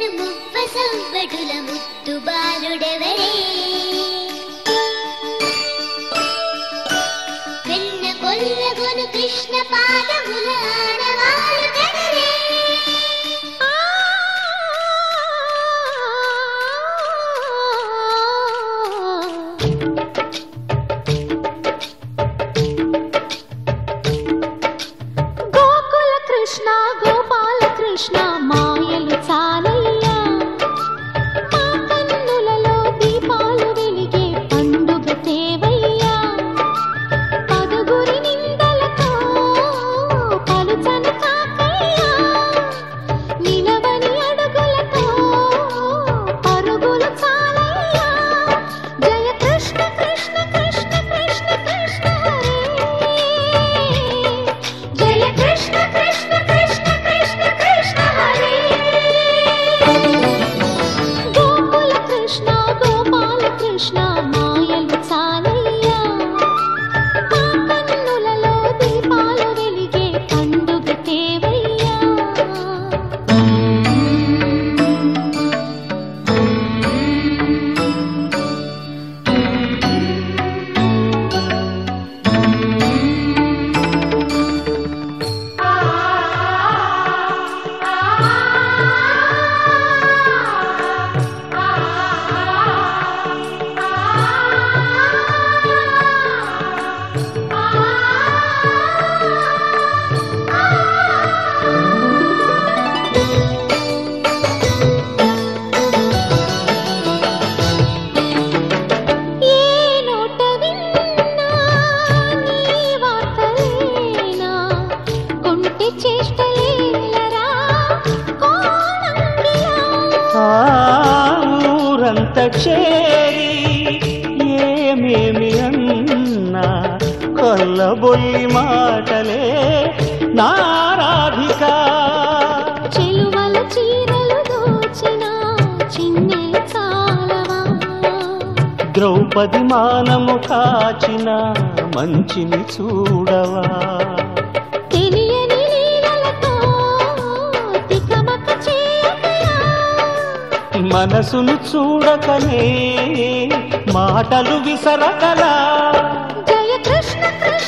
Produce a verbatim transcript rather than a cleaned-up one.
ముద్దను మువ్వ సవ్వడుల ముద్దు బాలుడెవరే వెన్న కొల్లగొను కృష్ణ పాదముల ఆడవారు కదరే గోకుల కృష్ణ గోపాల కృష్ణ మాయలు చాలయ్యా మా కన్నులలో దీపాలు వెలిగే పండుగ తేవయ్యా పదుగురి నిందలతో పలుచని కాకయ్యా నిలవని అడుగులతో పరుగులు చాలయ్యా జయ కృష్ణ కృష్ణ కృష్ణ కృష్ణ కృష్ణ హరే జయ కృష్ణ కృష్ణ కృష్ణ కృష్ణ కృష్ణ హరే గోకుల కృష్ణ గోపాల కృష్ణ మాయలు చాలయ్యా మా కన్నులలో దీపాలు వెలిగే పండుగ తేవయ్యా ఏ నోట విన్నా నీ వార్తలేనా కొంటె చేష్టలేలరా కోణంగిలా ఊరంత చేరి ఏమేమి అన్నా కొల్లబొల్లి మాటలే నారాధిక చెలువల చీరలు దోచిన చిన్నెలు చాలవా ద్రౌపది మానము కాచిన మంచిని చూడవా తెలియని లీలలతో తికమక చేయకయా మనసును చూడకనే మాటలు విసరకలా జయ కృష్ణ కృష్ణ